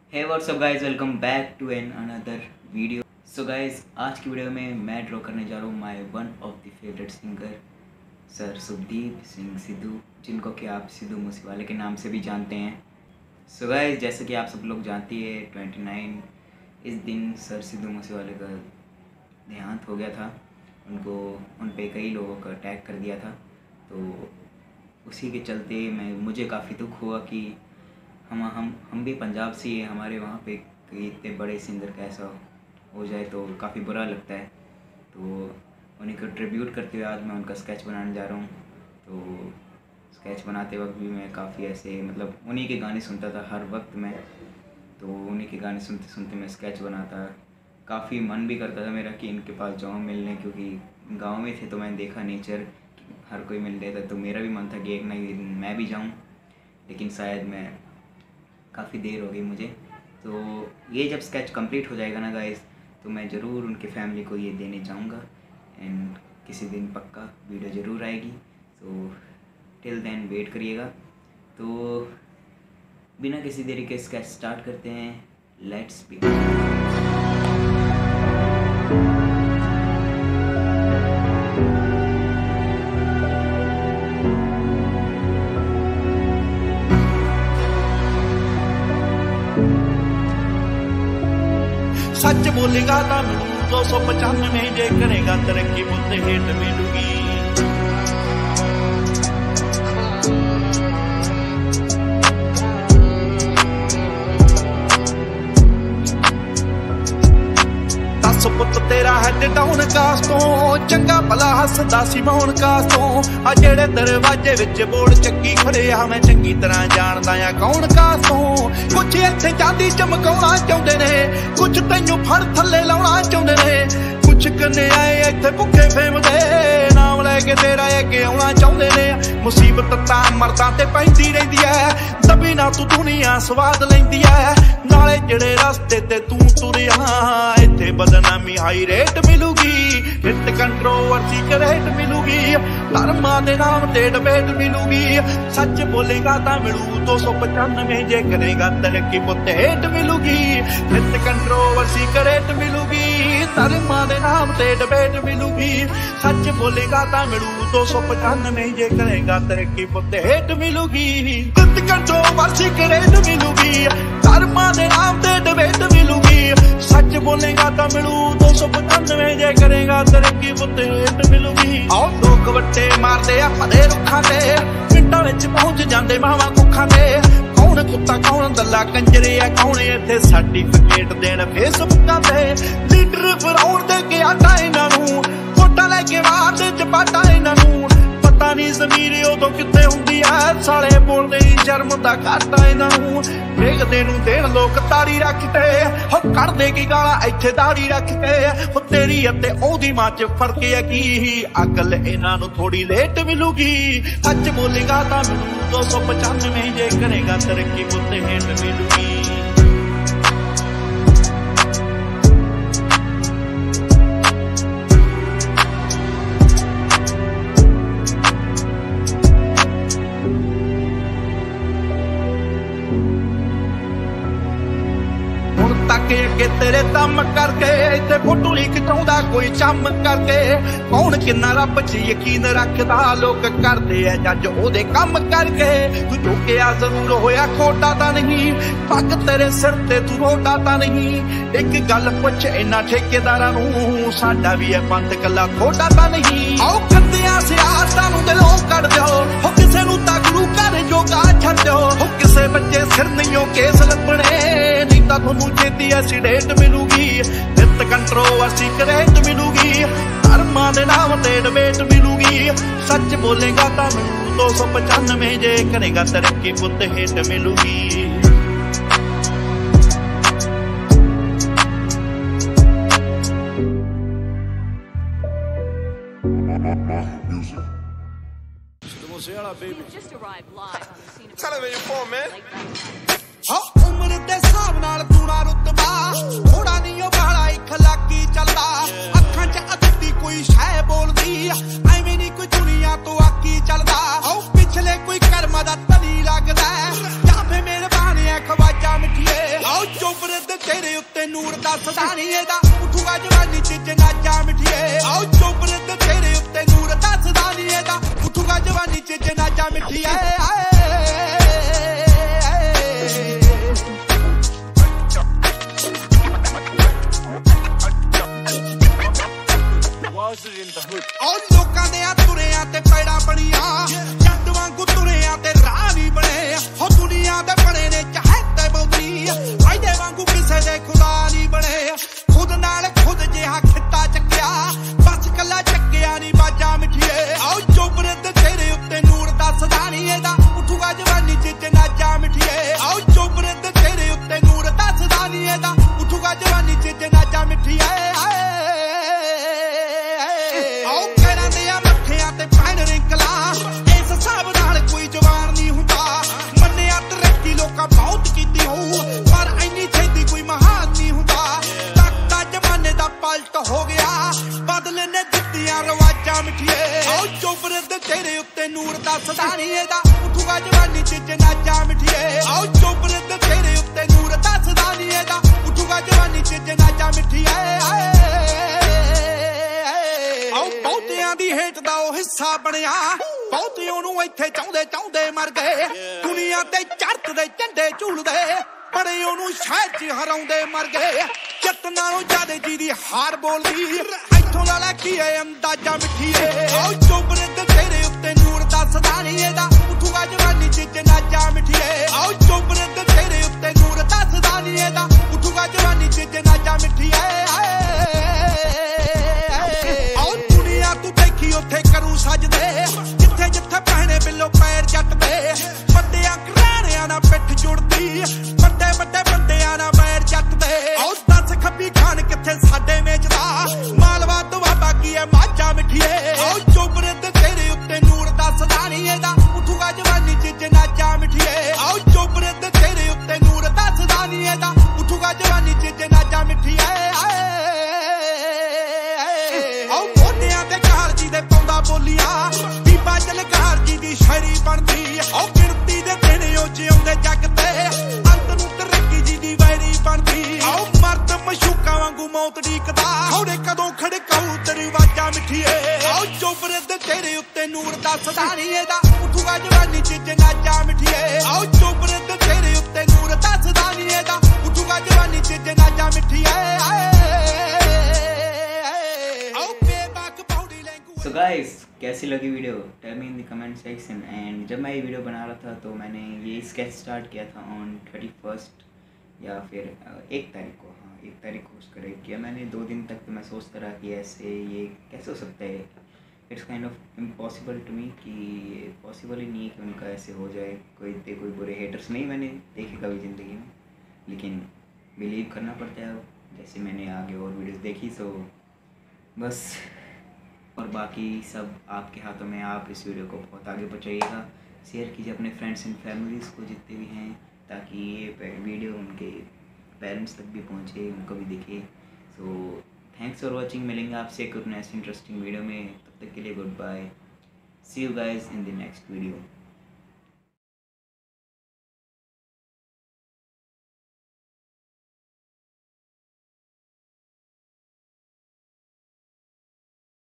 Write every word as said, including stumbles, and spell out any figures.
Hey what's up guys, welcome back to an another video. So guys, आज की video में मैं draw करने जा रहा हूँ my one of the favourite singer sir Shubhdeep Singh Sidhu, जिनको कि आप सिद्धू मूसेवाले के नाम से भी जानते हैं। सो गाइस, जैसे कि आप सब लोग जानती है ट्वेंटी नाइन इस दिन सर सिद्धू मूसेवाले का देहांत हो गया था। उनको उन पे कई लोगों का अटैक कर दिया था, तो उसी के चलते मैं मुझे काफ़ी दुख हुआ कि हम हम हम भी पंजाब से ही, हमारे वहाँ पे कई इतने बड़े सिंगर का ऐसा हो जाए तो काफ़ी बुरा लगता है। तो उन्हीं को ट्रिब्यूट करते हुए आज मैं उनका स्केच बनाने जा रहा हूँ। तो स्केच बनाते वक्त भी मैं काफ़ी ऐसे मतलब उन्हीं के गाने सुनता था हर वक्त में, तो उन्हीं के गाने सुनते सुनते मैं स्केच बनाता। काफ़ी मन भी करता था मेरा कि इनके पास जाऊँ मिलने, क्योंकि गाँव में थे तो मैंने देखा नेचर हर कोई मिल रहा था, तो मेरा भी मन था कि एक ना एक दिन मैं भी जाऊँ, लेकिन शायद मैं काफ़ी देर हो गई मुझे। तो ये जब स्केच कंप्लीट हो जाएगा ना गाइस, तो मैं ज़रूर उनके फैमिली को ये देने जाऊँगा एंड किसी दिन पक्का वीडियो ज़रूर आएगी। तो टिल देन वेट करिएगा। तो बिना किसी देरी के स्केच स्टार्ट करते हैं, लेट्स बिगिन। सच बोलेगा तो मिलू दो सौ पचानवे, जे करेगा तरक्की मुद्दे हेठ मिलूगी। दस पुत तेरा हैड डाउन कास तो चंगा भला हसदा सी मौन कास तो, आ जेड़े दरवाजे विच बोर्ड चक्की खड़े आ मैं चंगी तरह जानदा आ कौन कास तो। कुछ इत्थे चांदी चमकाउणा चाहुंदे ने, कुछ तैनूं फड़ थल्ले लाउणा चाहुंदे ने, कुछ कन्ने आए इत्थे भुखे फेम दे नाम लैके तेरा अगे आउणा चाहुंदे ने। मुसीबत तां मरदां ते पैंदी रहिंदी ऐ, दबी ना तू दुनिया स्वाद लैंदी ऐ। नाले जेड़े रस्ते ते तू तुरिया इत्थे बदनामी हाई रेट मिलूगी, हिट कंट्रोवर्सी करेट मिलूगी, धर्मां दे नाम ते डिबेट मिलूगी। सच बोलेगा तां मिलू दो सौ पचानवे, जे करेगा तरक्की पुत्त हेठ मिलूगी, हिट कंट्रोवर्सी करेट मिलूगी, धर्मां दे नाम ते डिबेट मिलूगी। सच बोलेगा तां मिलू दो सौ पचानवे, जे करेगा तरक्की पुत्त हेठ मिलूगी, हिट कंट्रोवर्सी करेट मिलूगी, धर्मां दे नाम ते डिबेट मिलूगी। सच बोलेगा तां मिलू दो सौ पचानवे, जे करेगा तरक्की पुत्त हेठ मिलूगी। आओ लोग वट्टे मारदे आ भले रुखां ते, पिंडां विच पहुंच जांदे मावां कुखां ते। कौन कुत्ता कौन दल्ला कंजरे आ, कौन इत्थे सर्टिफिकेट देण फेसबुकां ते। लीडर फराउण दे के आटा इन्हां नूं, वोटां लैके मारदे चपाटा इन्हां नूं। पता नहीं ज़मीर उदों कित्थे हुंदी ऐ, साले बोलदे ही शर्म दा घाटा इन्हां नूं। देखदे नूं देण लोक ताड़ी रख के, हो कढदे की गालां इत्थे दाड़ी रख के। हो तेरी अते ओहदी मां च फर्क है की, अकल इन्हां नूं थोड़ी लेट मिलूगी। सच बोलेगा तां मिलू दो सौ पचानवे, जे करेगा तरक्की पुत्त हेठ मिलूगी। के अगे तेरे दम करके इत्थे फोटो ही खिचाउंदा कोई चम करके। कौन किन्ना रब च यकीन रखदा, लोग करदे ऐ जज ओहदे कम करके। तू झुकिया जरूर होया खोटा तां नहीं, पग तेरे सिर ते तू रोटा तां नहीं। एक गल पुछ इन्हां ठेकेदारां नूं, साडा भी है पंथ कल्ला खोटा तां नहीं। आओ कद्दियां सियासतां नूं दिलों कढ दिओ, हो किसे नूं तां गुरू घर जोगा छड्ड दिओ। हो किसे बच्चे सिर नहीं केस लपणे, नहीं तां तुहानूं छेती एसीडेंट मिलूगी, हिट कंट्रोवर्सी करेट मिलूगी, धर्मां दे नाम ते डिबेट मिलूगी। सच बोलेगा तां मिलू दो सौ पचानवे, जे करेगा तरक्की पुत्त हेठ मिलूगी। Television four, man. उम्र दे हिसाब नाल तूना रुतबा, थोड़ा नहीं ओ बाला इक लाकी चलदा। अखां च अद्धी कोई शै बोलदी, ऐवें नहीं कोई दुनिया तो आकी चलदा। पिछले कोई कर्म दा तली लगदा, जां फिर मेरे बाने खवाजा मिठिए। उत्ते नूर दा सदा नहीं एदा उठूगा जवानी च जनाजा मिठिए आओ चोपड़े ते तेरे उत्ते नूर दा सदा नहीं एदा उठूगा जवानी च जनाजा मिठिए और लोकां दे तुरियां ते पैड़ा बनिया जट वांगू तुरियां ते राह नहीं बने हो दुनिया दे बड़े ने चाहते बहुती फायदे वांगू किसे दे खुदा नहीं बने खुद नाल खुद जिहा खित्ता चक्किया बस कला चक्किया नहीं बाजा मिठिए आओ चोपड़े ते तेरे उत्ते नूर दा सदा नहीं एदा उठूगा जवानी च जनाजा मिठिए आओ चोपड़े ते तेरे उत्ते नूर दा सदा नहीं एदा उठूगा जवानी च जनाजा मिठिए बहुत कीती हो पर इन्नी छेती कोई महान नहीं हुंदा तख्ता जमाने दा पलट हो गया बदले ने दित्तियां रवाजां मिठिए आओ चोपड़े ते तेरे उत्ते नूर दा सदा नहीं एदा उठूगा जवानी च जनाजा मिठिए आओ चोपड़े ते तेरे उत्ते नूर दा सदा नहीं एदा उठूगा जवानी च जनाजा मिठिए आओ बहुतियां दी हेठ दा ओ हिस्सा बनया बहुते ओनू इत्थे चाहुंदे चाहुंदे मर गए दुनिया ते चढ़त दे झंडे झूलदे बड़े ओनू शहर च हराउंदे मर गए जत नालों ज्यादा जी दी हार बोलदी इत्थों दा लै की है अंदाजा मिठिए आओ चोपड़े ते तेरे उत्ते नूर दा सदा नहीं एदा उठूगा जवानी च जनाजा मिठिए आओ चोपड़े ते तेरे उत्ते नूर दा सदा नहीं एदा उठूगा जवानी च जनाजा मिठिए आओ दुनिया तू देखी उत्थे करूं सजदे जिथे जिथे पहने बिलो पैर जट दे बड़िया घराणियां ना पिठ जुड़दी बड़े बड़े बंदियां ना पैर जट दे आओ दस खब्बी खान किथे साडे मेचदा मालवा दुआबा की है माजा मिठिए आओ चोपड़े ते तेरे उत्ते नूर दा सदा नहीं एदा उठूगा जवानी च जनाजा मिठिए आओ चोपड़े ते तेरे उत्ते नूर दा सदा नहीं एदा उठूगा जवानी च जनाजा मिठिए आओ मोढियां ते घाल जी दे पौंदा बोलियां बीबा जलकार जी दी शायरी बनदी ओ गिनती दे दिन ओ जिउंदे जग ते अंत नूं तरक्की जी दी वैरी बनदी आओ मर्द मशूका वांगू मौत ढीकदा खौड़े कदों खड़काऊ दरवाजा मिठिए आओ चोपड़े ते तेरे उत्ते नूर दा सदा नहीं एदा उठूगा जवानी च जनाजा मिठिए आओ चोपड़े ते तेरे उत्ते नूर दा सदा नहीं एदा उठूगा जवानी च जनाजा मिठिए सो गाइस कैसी लगी video tell me in the comment section. And जब मैं ये वीडियो बना रहा था तो मैंने ये स्केच स्टार्ट किया था ऑन थर्टी फर्स्ट या फिर एक तारीख को, हाँ एक तारीख को उसका रेट किया मैंने। दो दिन तक तो मैं सोचता रहा कि ऐसे ये कैसे हो सकता है, it's kind of impossible to me कि पॉसिबल ही नहीं है कि उनका ऐसे हो जाए। कोई इतने कोई बुरे हेटर्स नहीं मैंने देखे कभी ज़िंदगी में, लेकिन बिलीव करना पड़ता है जैसे मैंने आगे और वीडियोस देखी। सो बस, और बाकी सब आपके हाथों में, आप इस वीडियो को बहुत आगे पहुँचाइएगा, शेयर कीजिए अपने फ्रेंड्स एंड फैमिलीज़ को जितने भी हैं, ताकि ये वीडियो उनके पेरेंट्स तक भी पहुँचे, उनको भी दिखे। So thanks for watching. मिलेंगे आपसे एक और नेक्स्ट इंटरेस्टिंग वीडियो में, तब तक के लिए goodbye, see you guys in the next video.